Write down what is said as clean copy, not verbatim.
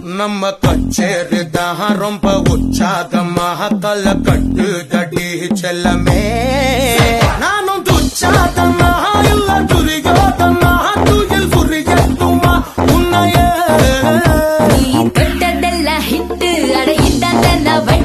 நம்ம கச்சேரிதான் ரொம்ப உற்சாகமாக கல கட்டு தடி செல்லமே நானும் துச்சாதமாக இல்ல துரியோதமாக துயில் புரியட்டுமா உன்னையே நீ தொட்டதெல்லாம் ஹிட்டு அட இதான்